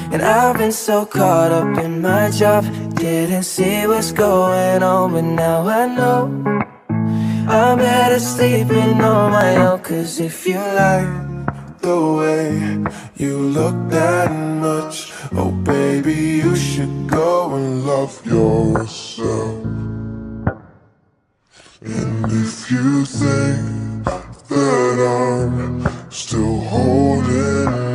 And I've been so caught up in my job, didn't see what's going on, but now I know I'm better sleeping on my own. Cause if you like the way you look that much, oh baby, you should go and love yourself. And if you think that I'm still holding